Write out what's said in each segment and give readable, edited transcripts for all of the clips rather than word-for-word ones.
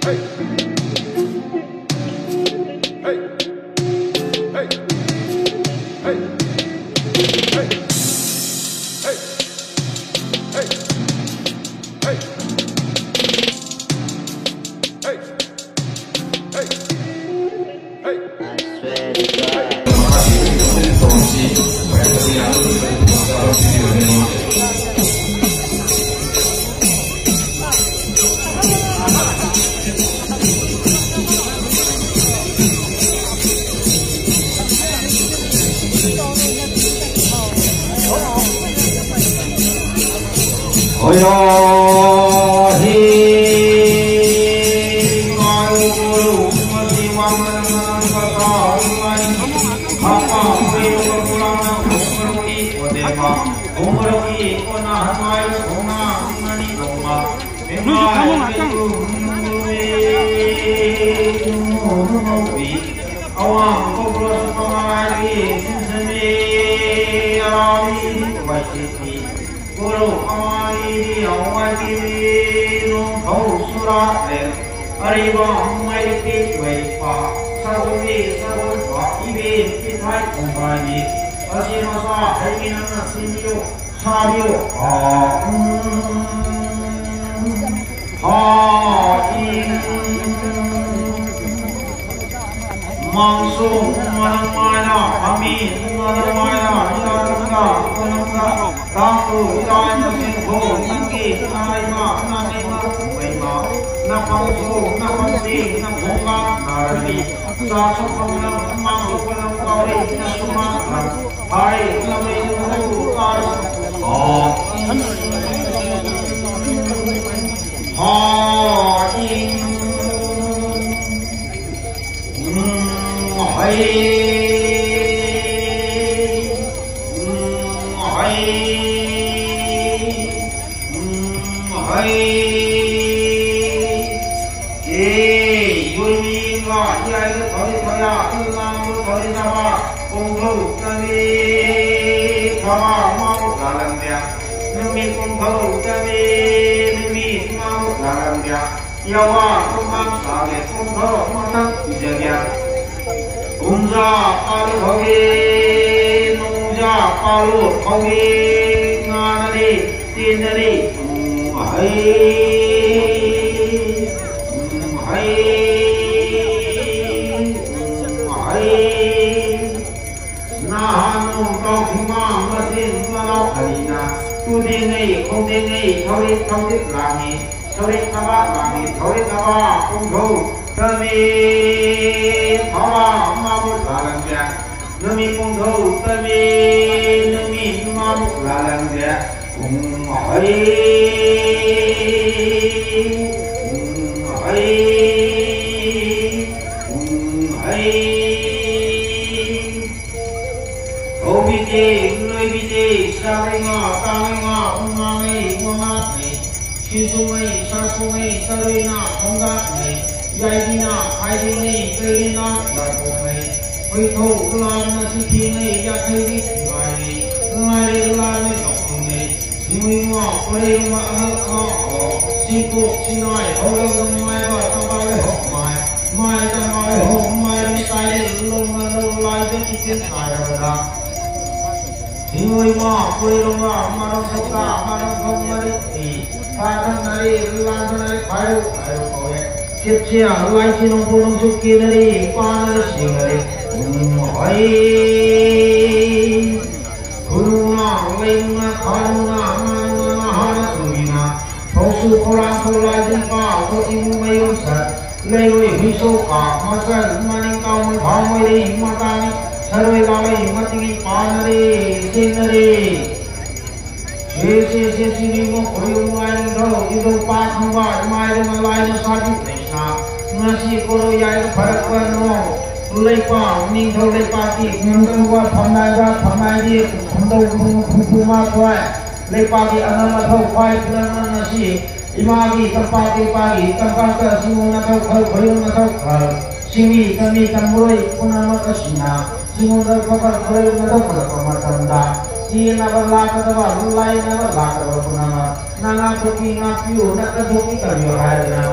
Nanga Toki Naku, Naka Toki Kario Harana,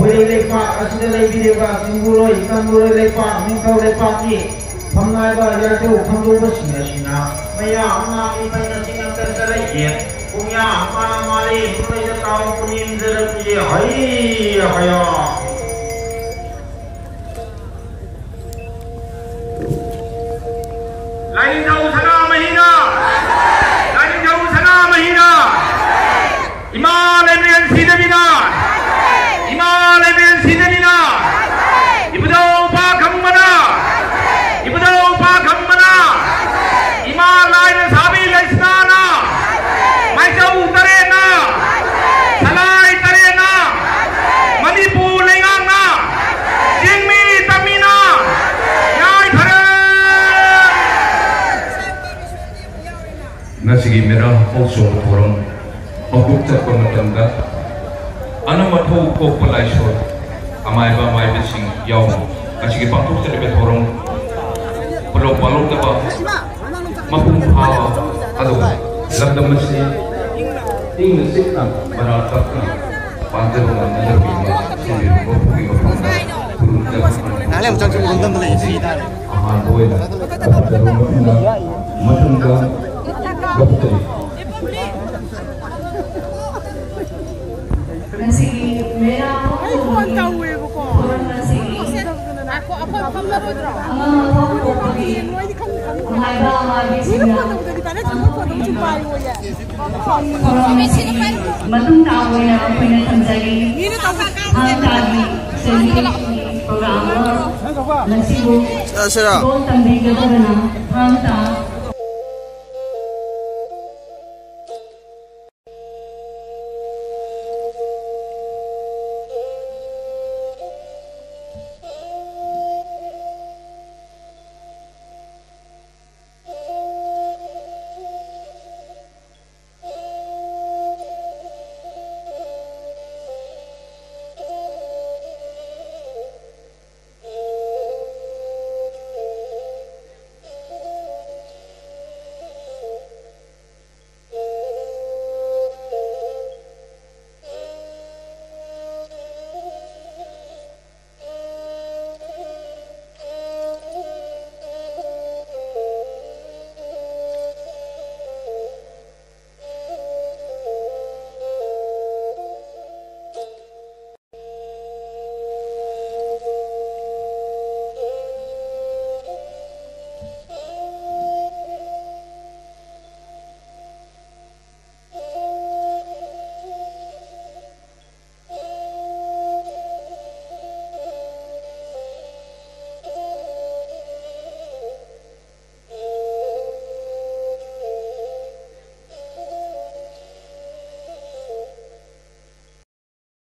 Hoi lepak asida lebih dewa singguloi kangguloi lepak mingkau lepak ni pamnai ba ya tu kanggul bersina sina maya anak ini banyak singang terserai punya mana mali mulai tahu punim terus hai hai lain jauh sana mahina lain jauh sana mahina iman emrian sida bina iman emrian sida bina ibu tahu pak kamu mana ibu tahu pak kamu mana iman lain sabi lain sana mai jauh terena salai terena manipu lengana jingmi tamina yai thare ngasigi mera also thorong makuk chappa matamda anamathau kokpalai so amai ba mai bising yaw ngasigi pangtuk terbe thorong palo palo ta ba mapung ha ado lamdam masi ting sikna bara takna panjang nanti bima sini kopi kopi nale macam tu undang tu lagi sih dah aman boleh dah ada rumah macam dah kopi nasi merah kau tahu ya bukan nasi aku apa kamu berdoa Mai ba mai bising na matung tao na pinatamjali ang tagi sa program nasibo kung tambing na ang ta